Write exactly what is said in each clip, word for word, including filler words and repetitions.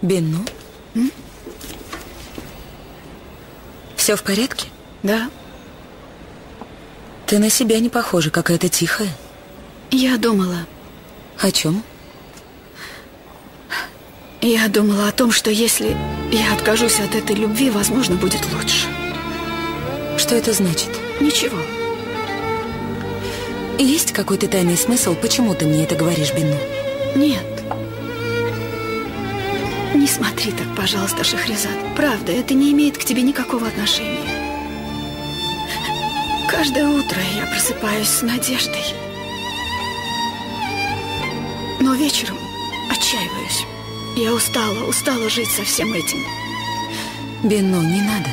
Бенну? М? Все в порядке? Да. Ты на себя не похожа, какая-то тихая. Я думала... О чем? Я думала о том, что если я откажусь от этой любви, возможно, будет лучше. Что это значит? Ничего. Есть какой-то тайный смысл, почему ты мне это говоришь, Бенну? Нет. Не смотри так, пожалуйста, Шахрезад. Правда, это не имеет к тебе никакого отношения. Каждое утро я просыпаюсь с надеждой. Но вечером отчаиваюсь. Я устала, устала жить со всем этим. Бенну, не надо.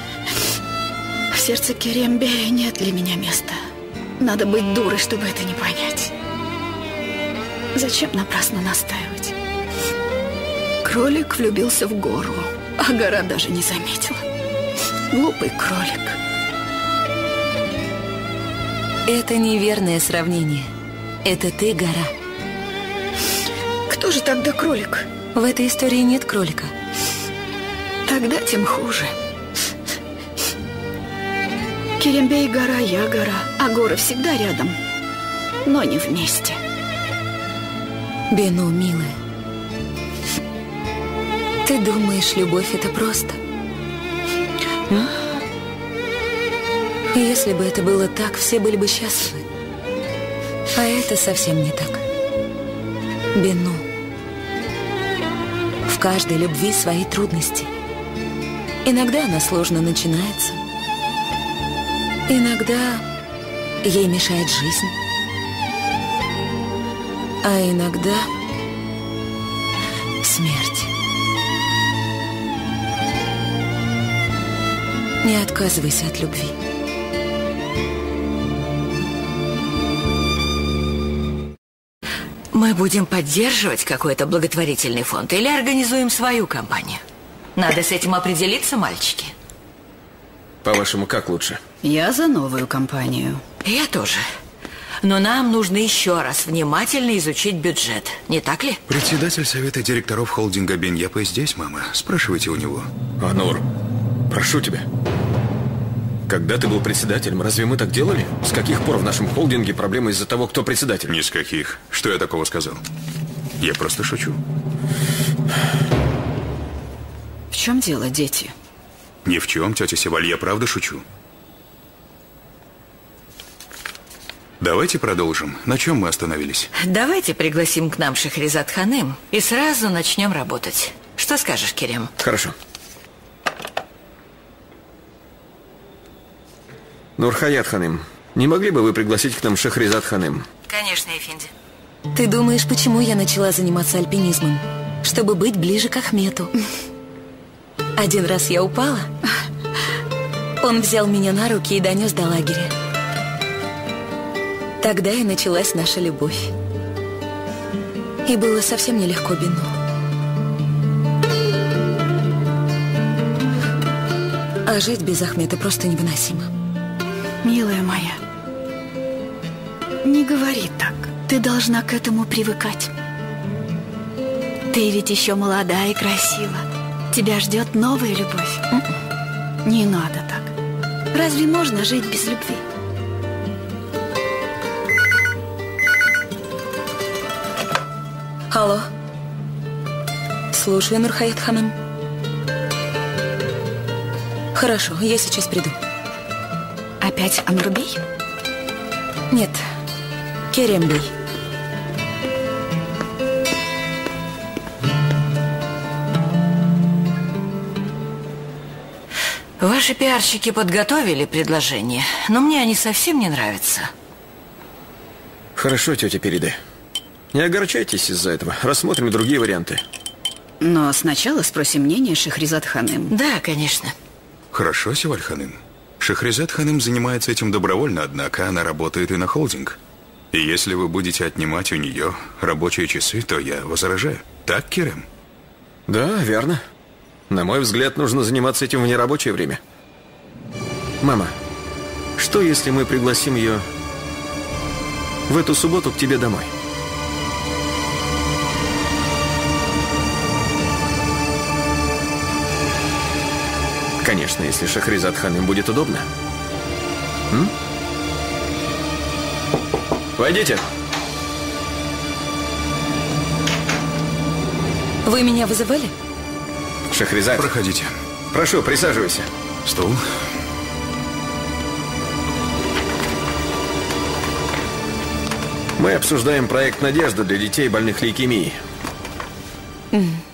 В сердце Керембея нет для меня места. Надо быть дурой, чтобы это не понять. Зачем напрасно настаивать? Кролик влюбился в гору, а гора даже не заметила. Глупый кролик. Это неверное сравнение. Это ты, гора. Кто же тогда кролик? В этой истории нет кролика. Тогда тем хуже. Керембей гора, я гора, а горы всегда рядом, но не вместе. Бенну, милая, ты думаешь, любовь это просто? М? Если бы это было так, все были бы счастливы. А это совсем не так. Бенну, в каждой любви свои трудности. Иногда она сложно начинается. Иногда ей мешает жизнь. А иногда смерть. Не отказывайся от любви. Мы будем поддерживать какой-то благотворительный фонд или организуем свою компанию? Надо с этим определиться, мальчики. По-вашему, как лучше? Я за новую компанию. Я тоже. Но нам нужно еще раз внимательно изучить бюджет, не так ли? Председатель совета директоров холдинга Беньяпа здесь, мама. Спрашивайте у него. Анур, прошу тебя. Когда ты был председателем, разве мы так делали? С каких пор в нашем холдинге проблемы из-за того, кто председатель? Ни с каких. Что я такого сказал? Я просто шучу. В чем дело, дети? Ни в чем, тетя Севаль, я правда шучу. Давайте продолжим. На чем мы остановились? Давайте пригласим к нам Шахрезад Ханым и сразу начнем работать. Что скажешь, Керем? Хорошо. Нурхаят Ханым, не могли бы вы пригласить к нам Шахрезад Ханым? Конечно, Эфенди. Ты думаешь, почему я начала заниматься альпинизмом? Чтобы быть ближе к Ахмету. Один раз я упала. Он взял меня на руки и донес до лагеря. Тогда и началась наша любовь. И было совсем нелегко, Бенну. А жить без Ахмета просто невыносимо. Милая моя, не говори так. Ты должна к этому привыкать. Ты ведь еще молода и красива. Тебя ждет новая любовь. Не надо так. Разве можно жить без любви? Алло. Слушаю, Нурхаят Ханым. Хорошо, я сейчас приду. Опять Анурбей? Нет, Керембей. Ваши пиарщики подготовили предложение, но мне они совсем не нравятся. Хорошо, тетя Периде. Не огорчайтесь из-за этого. Рассмотрим другие варианты. Но сначала спросим мнение Шахрезад Ханым. Да, конечно. Хорошо, Севаль Ханым. Шахрезад Ханым занимается этим добровольно, однако она работает и на холдинг. И если вы будете отнимать у нее рабочие часы, то я возражаю. Так, Керем? Да, верно. На мой взгляд, нужно заниматься этим в нерабочее время. Мама, что если мы пригласим ее в эту субботу к тебе домой? Конечно, если Шахризад Ханым будет удобно. М? Войдите. Вы меня вызывали? Шахризад. Проходите. Прошу, присаживайся. Стул. Мы обсуждаем проект «Надежда» для детей, больных лейкемией. Mm.